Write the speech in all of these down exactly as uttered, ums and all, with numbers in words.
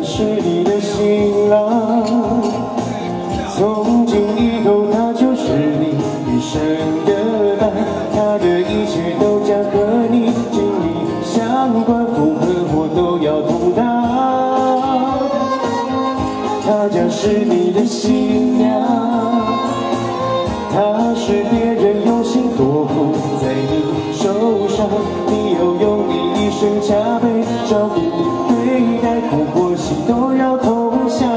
是你的新郎，从今以后他就是你一生的伴，他的一切都将和你紧密相关，福和祸都要同当。她将是你的新娘，她是别人用心多付在你手上，你又用你一生加倍照顾对待，苦或喜都要同享，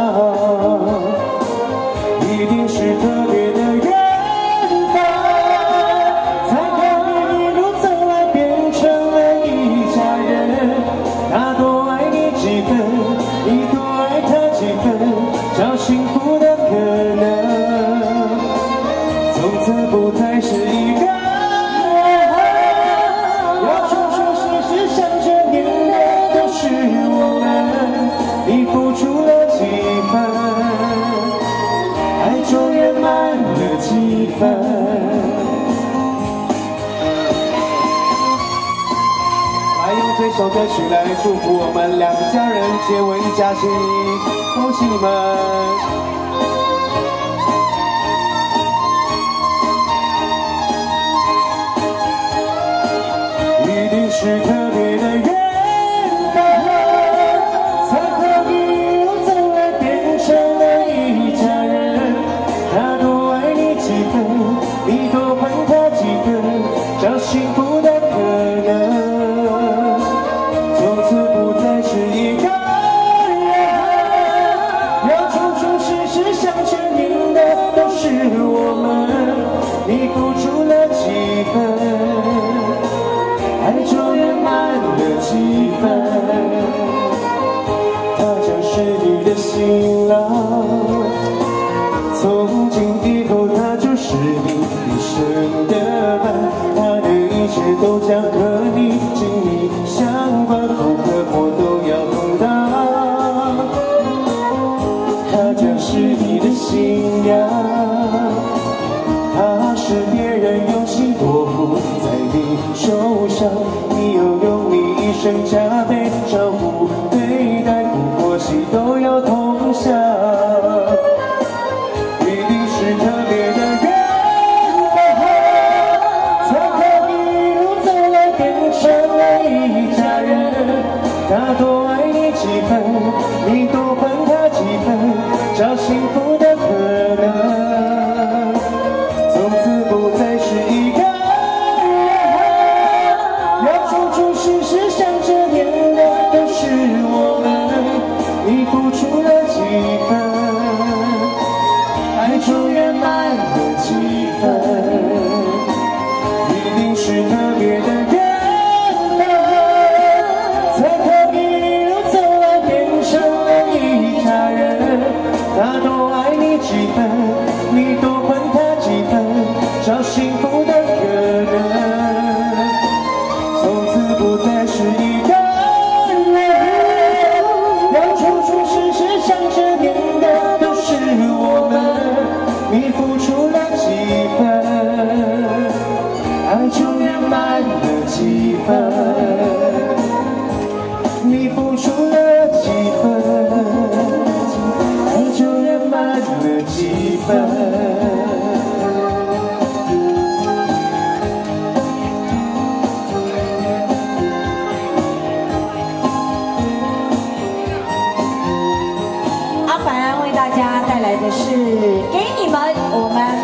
一定是特别的缘分，才和你一路走来变成了一家人。他多爱你几分，你多爱他几分，找幸福的可能，从此不再是一个人，要处处时时想着念的都是我们，你付出了几分，爱终圆满了几分。来用这首歌曲来祝福我们两家人结为一家亲，恭喜你们！一定是特别的缘分，才和你一路走来变成了一家人。他多爱你几分，你多还他几分，找幸福的可能，从此不再是一个人，要处处时时想着念的都是我们，你付出了几分，爱终圆满了几分，他将是你的新郎，从今以后他就是你一生的伴，他的一切都将和你紧密相关，福和祸都要同当，他将是你的新娘，他是别人用心多付在你手上，你又用你一生加倍照顾对待，苦或喜都要同享，一定是特别的缘分，才和你一路走来变成了一家人。他多爱你几分，你多还他几分，找幸福的可能，从此不再是一个人，要处处时时想着念的都是我们，你付出了几分，爱终圆满了几分，一定是特别的缘分，才和你一路走来变成了一家人。他多爱你几分，你多还他几分，找幸福的可能，从此不再是一个人，要处处时时想着念的都是我们，你付出了几分，爱终圆满了几分，你付出了几分，爱终圆满了几分。 阿凡为大家带来的是给你们我们